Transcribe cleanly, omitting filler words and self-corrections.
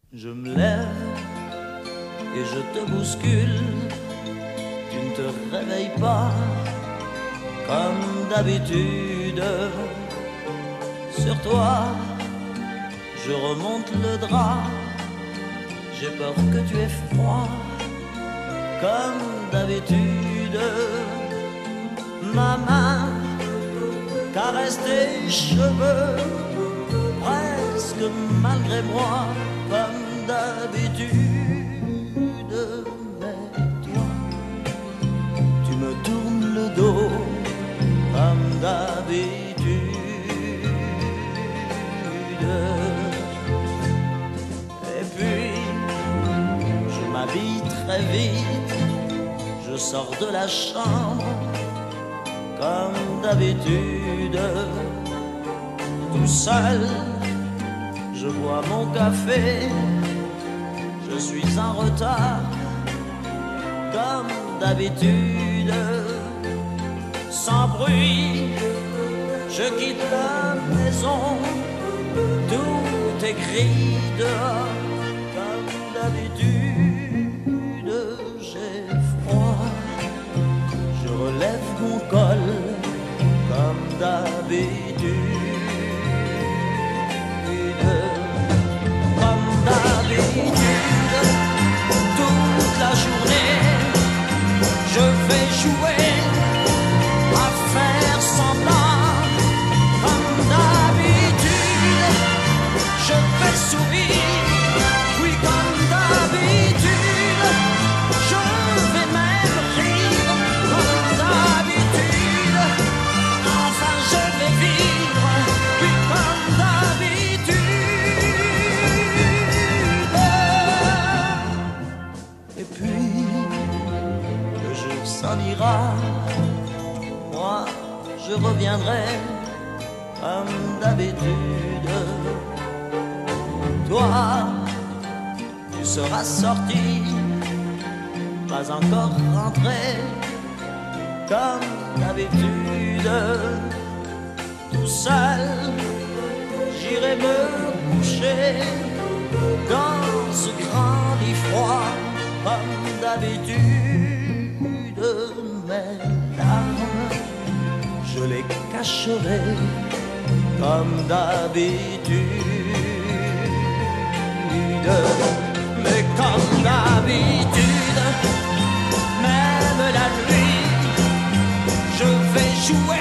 Je me lève et je te bouscule. Tu ne te réveilles pas comme d'habitude. Sur toi, je remonte le drap. J'ai peur que tu aies froid comme d'habitude. Ma main caresse tes cheveux presque malgré moi comme d'habitude. Mais toi, tu me tournes le dos comme d'habitude. Et puis, je m'habille très vite, je sors de la chambre comme d'habitude. Tout seul, je bois mon café, je suis en retard comme d'habitude. Sans bruit, je quitte la maison, tout est gris dehors comme d'habitude. J'ai froid, je relève mon col comme d'habitude. Comme d'habitude, toute la journée, je vais jouer à faire semblant. Comme d'habitude, je vais sourire, oui comme d'habitude, je vais même rire. Comme d'habitude, enfin je vais vivre, oui comme d'habitude. Et puis, le jour s'en ira, moi je reviendrai comme d'habitude. Toi, tu seras sorti, pas encore rentré comme d'habitude. Tout seul, j'irai me coucher dans ce grand lit froid comme d'habitude. Mes larmes, je les cacherai comme d'habitude. Mais comme d'habitude, même la nuit, je vais jouer